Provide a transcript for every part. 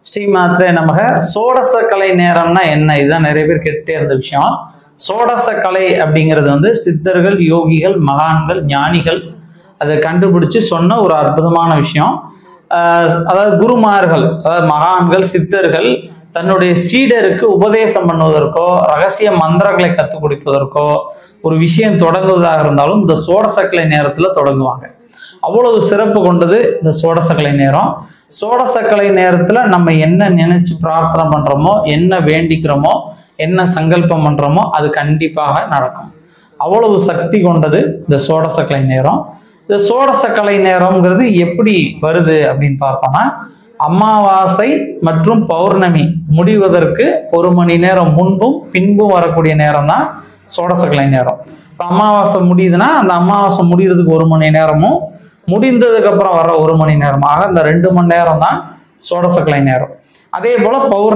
ஸ்ரீமாத்ரே நமக. சோடச கலை நேரம்னா என்ன? இதுதான் நிறைய பேர் கேட்டுட்டே இருந்த விஷயம். சோடச கலை அப்படிங்கிறது வந்து சித்தர்கள், யோகிகள், மகான்கள், ஞானிகள் அதை கண்டுபிடிச்சு சொன்ன ஒரு அற்புதமான விஷயம். அதாவது குருமார்கள், அதாவது மகான்கள், சித்தர்கள் தன்னுடைய சீடருக்கு உபதேசம் பண்ணுவதற்கோ, ரகசிய மந்திரங்களை கற்றுக் கொடுப்பதற்கோ, ஒரு விஷயம் தொடங்குவதாக இருந்தாலும் இந்த சோடசக்கலை நேரத்தில் தொடங்குவாங்க. அவ்வளவு சிறப்பு கொண்டது இந்த சோடசக்கலை நேரம். சோடசக்கலை நேரத்தில் நம்ம என்ன நினைச்சு பிரார்த்தனை பண்றோமோ, என்ன வேண்டிக்கிறோமோ, என்ன சங்கல்பம் பண்றோமோ அது கண்டிப்பாக நடக்கும். அவ்வளவு சக்தி கொண்டது இந்த சோடசக்கலை நேரம். இந்த சோடசக்கலை நேரம்ங்கிறது எப்படி வருது அப்படின்னு பார்த்தோம்னா, அமாவாசை மற்றும் பௌர்ணமி முடிவதற்கு 1 மணி நேரம் முன்பும் பின்பும் வரக்கூடிய நேரம் தான் சோடசக்கலை நேரம். இப்போ அமாவாசை முடியுதுன்னா அந்த அமாவாசை முடிகிறதுக்கு 1 மணி நேரமும் முடிந்ததுக்கு அப்புறம் வர 1 மணி நேரமாக அந்த 2 மணி நேரம் தான் சோடசக்கலை நேரம். அதே போல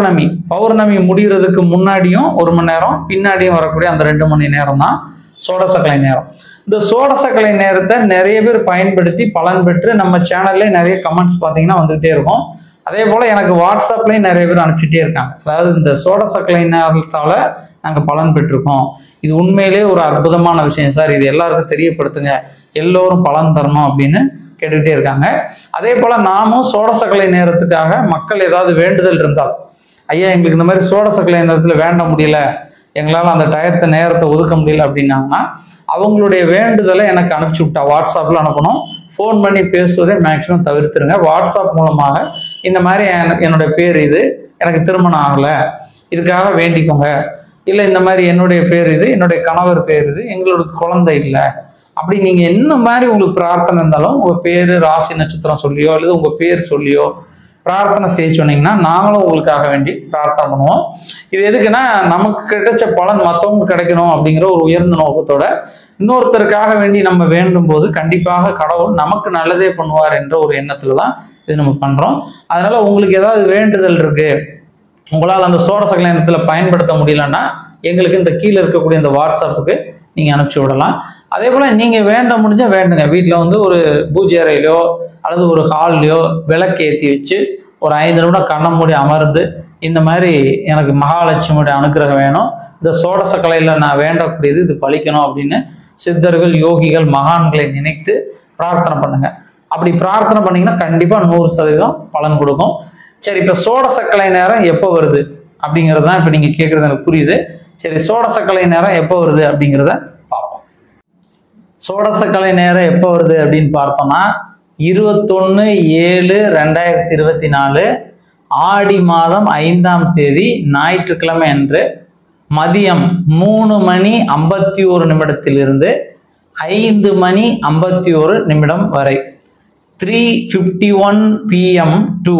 பௌர்ணமி முடிகிறதுக்கு முன்னாடியும் 1 மணி நேரம், பின்னாடியும் வரக்கூடிய அந்த 2 மணி நேரம் தான் சோடசக்கலை நேரம். இந்த சோடசக்கலை நேரத்தை நிறைய பேர் பயன்படுத்தி பலன் பெற்று நம்ம சேனல்ல நிறைய கமெண்ட்ஸ் பார்த்தீங்கன்னா வந்துகிட்டே இருக்கும். அதே போல எனக்கு வாட்ஸ்அப்லையும் நிறைய பேர் அனுப்பிச்சுட்டே இருக்காங்க. அதாவது இந்த சோடசக்கலை நேரத்தால நாங்கள் பலன் பெற்றிருக்கோம், இது உண்மையிலே ஒரு அற்புதமான விஷயம் சார், இது எல்லாருக்கும் தெரியப்படுத்துங்க, எல்லோரும் பலன் தரணும் அப்படின்னு கேட்டுக்கிட்டே இருக்காங்க. அதே போல நாமும் சோடசக்கலை நேரத்துக்காக மக்கள் ஏதாவது வேண்டுதல் இருந்தால், ஐயா எங்களுக்கு இந்த மாதிரி சோடசக்கலை நேரத்தில் வேண்ட முடியல, எங்களால் அந்த நேரத்தை ஒதுக்க முடியல அப்படின்னாங்கன்னா அவங்களுடைய வேண்டுதலை எனக்கு அனுப்பிச்சு விட்டா வாட்ஸ்அப்பில் அனுப்பணும். ஃபோன் பண்ணி பேசுவதை மேக்சிமம் தவிர்த்துருங்க. வாட்ஸ்அப் மூலமாக இந்த மாதிரி என்னுடைய பேர் இது, எனக்கு திருமணம் ஆகலை, இதுக்காக வேண்டிக்கோங்க, இல்லை இந்த மாதிரி என்னுடைய பேர் இது, என்னுடைய கணவர் பேர் இது, எங்களோட குழந்தை இல்லை, அப்படி நீங்கள் என்ன மாதிரி உங்களுக்கு பிரார்த்தனை இருந்தாலும் உங்கள் பேர், ராசி நட்சத்திரம் சொல்லியோ அல்லது உங்கள் பேர் சொல்லியோ பிரார்த்தனை செய்ய சொன்னீங்கன்னா நாங்களும் உங்களுக்காக வேண்டி பிரார்த்தனை பண்ணுவோம். இது எதுக்குன்னா, நமக்கு கிடைச்ச பலன் மற்றவங்களுக்கு கிடைக்கணும் அப்படிங்கிற ஒரு உயர்ந்த நோக்கத்தோட இன்னொருத்தருக்காக வேண்டி நம்ம வேண்டும் போது கண்டிப்பாக கடவுள் நமக்கு நல்லதே பண்ணுவார் என்ற ஒரு எண்ணத்துல தான் இது நம்ம பண்றோம். அதனால உங்களுக்கு ஏதாவது வேண்டுதல் இருக்கு, உங்களால் அந்த சோடசக்கலை நேரத்தில் பயன்படுத்த முடியலன்னா எங்களுக்கு இந்த கீழே இருக்கக்கூடிய இந்த வாட்ஸ்அப்புக்கு நீங்கள் அனுப்பிச்சி விடலாம். அதே போல் நீங்கள் வேண்ட முடிஞ்சால் வேண்டுங்க. வீட்டில் வந்து ஒரு பூஜை அறையிலையோ அல்லது ஒரு ஹால்லையோ விளக்கேற்றி வச்சு ஒரு 5 நிமிடம் கண்ணை மூடி அமர்ந்து இந்த மாதிரி எனக்கு மகாலட்சுமியோட அனுக்கிரகம் வேணும், இந்த சோடசக்கலையில் நான் வேண்டக்கூடியது இது பலிக்கணும் அப்படின்னு சித்தர்கள், யோகிகள், மகான்களை நினைத்து பிரார்த்தனை பண்ணுங்க. அப்படி பிரார்த்தனை பண்ணீங்கன்னா கண்டிப்பாக 100% பலன் கொடுக்கும். சரி, இப்போ சோடசக்கலை நேரம் எப்போ வருது அப்படிங்கிறது தான் இப்போ நீங்கள் கேட்குறது எனக்கு புரியுது. சரி, சோடசக்கலை நேரம் எப்போ வருது அப்படிங்கிறத பார்ப்போம். சோடசக்கலை நேரம் எப்போ வருது அப்படின்னு பார்த்தோம்னா 21/7/2024 ஆடி மாதம் 5ஆம் தேதி ஞாயிற்றுக்கிழமை அன்று மதியம் 3:51 5 மணி 51 நிமிடம் வரை 3:51 PM to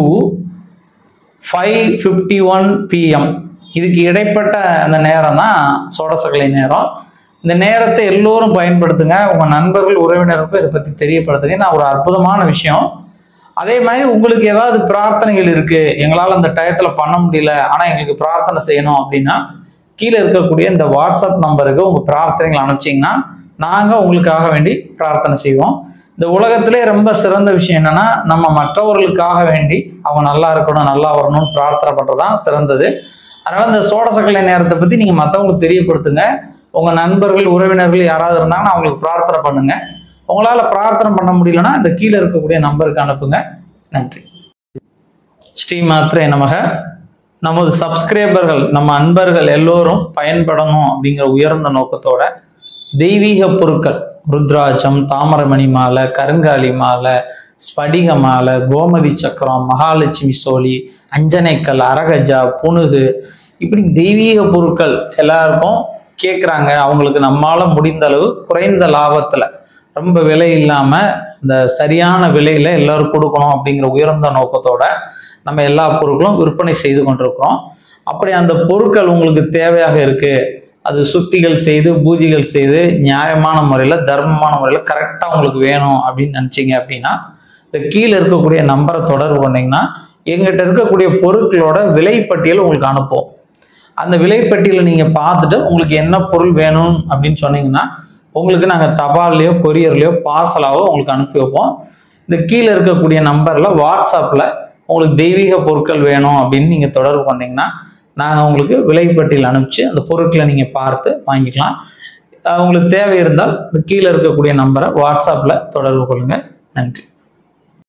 5:51 PM இதுக்கு இடைப்பட்ட அந்த நேரம் தான் சோடசக்கலை நேரம். இந்த நேரத்தை எல்லோரும் பயன்படுத்துங்க. உங்கள் நண்பர்கள், உறவினருக்கும் இதை பற்றி தெரியப்படுத்துங்க. நான் ஒரு அற்புதமான விஷயம். அதே மாதிரி உங்களுக்கு ஏதாவது பிரார்த்தனைகள் இருக்குது, எங்களால் அந்த டயத்தில் பண்ண முடியல ஆனால் எங்களுக்கு பிரார்த்தனை செய்யணும் அப்படின்னா கீழே இருக்கக்கூடிய இந்த வாட்ஸ்அப் நம்பருக்கு உங்கள் பிரார்த்தனைகள் அனுப்பிச்சிங்கன்னா நாங்கள் உங்களுக்காக வேண்டி பிரார்த்தனை செய்வோம். இந்த உலகத்திலே ரொம்ப சிறந்த விஷயம் என்னென்னா, நம்ம மற்றவர்களுக்காக வேண்டி அவங்க நல்லா இருக்கணும், நல்லா வரணும்னு பிரார்த்தனை பண்ணுறது தான் சிறந்தது. அதனால் இந்த சோடசக்கலை நேரத்தை பற்றி நீங்கள் மற்றவங்களுக்கு தெரியப்படுத்துங்க. உங்கள் நண்பர்கள், உறவினர்கள் யாராவது இருந்தாங்கன்னா அவங்களுக்கு பிரார்த்தனை பண்ணுங்க. உங்களால் பிரார்த்தனை பண்ண முடியலன்னா இந்த கீழே இருக்கக்கூடிய நம்பருக்கு அனுப்புங்க. நன்றி. ஸ்ரீமாத்ரே நமக. நமது சப்ஸ்கிரைபர்கள், நம்ம அன்பர்கள் எல்லோரும் பயன்படணும் அப்படிங்கிற உயர்ந்த நோக்கத்தோட தெய்வீக பொருட்கள், ருத்ராட்சம், தாமரமணி மாலை, கருங்காலி மாலை, ஸ்படிக மாலை, கோமதி சக்கரம், மகாலட்சுமி சோழி, அஞ்சனைக்கல், அரகஜா, புனுகு, இப்படி தெய்வீக பொருட்கள் எல்லாருக்கும் கேட்குறாங்க. அவங்களுக்கு நம்மளால் முடிந்த அளவு குறைந்த லாபத்தில், ரொம்ப விலை இல்லாமல் இந்த சரியான விலையில் எல்லோரும் கொடுக்கணும் அப்படிங்கிற உயர்ந்த நோக்கத்தோட நம்ம எல்லா பொருட்களும் விற்பனை செய்து கொண்டிருக்கிறோம். அப்படி அந்த பொருட்கள் உங்களுக்கு தேவையாக இருக்குது, அது சுத்திகள் செய்து, பூஜைகள் செய்து, நியாயமான முறையில், தர்மமான முறையில் கரெக்டாக உங்களுக்கு வேணும் அப்படின்னு நினச்சிங்க அப்படின்னா இந்த கீழே இருக்கக்கூடிய நம்பரை தொடர்பு பண்ணிங்கன்னா எங்கிட்ட இருக்கக்கூடிய பொருட்களோட விலைப்பட்டியல் உங்களுக்கு அனுப்புவோம். அந்த விலைப்பட்டியலை நீங்கள் பார்த்துட்டு உங்களுக்கு என்ன பொருள் வேணும் அப்படின்னு சொன்னீங்கன்னா உங்களுக்கு நாங்கள் தபால்லையோ கொரியர்லையோ பார்சலாவோ உங்களுக்கு அனுப்பி வைப்போம். இந்த கீழே இருக்கக்கூடிய நம்பரில் வாட்ஸ்அப்பில் உங்களுக்கு தெய்வீக பொருட்கள் வேணும் அப்படின்னு நீங்கள் தொடர்பு பண்ணீங்கன்னா நாங்கள் உங்களுக்கு விலைப்பட்டியல் அனுப்பிச்சு அந்த பொருட்களை நீங்கள் பார்த்து வாங்கிக்கலாம். உங்களுக்கு தேவை இருந்தால் கீழே இருக்கக்கூடிய நம்பரை வாட்ஸ்அப்பில் தொடர்பு கொள்ளுங்கள். நன்றி.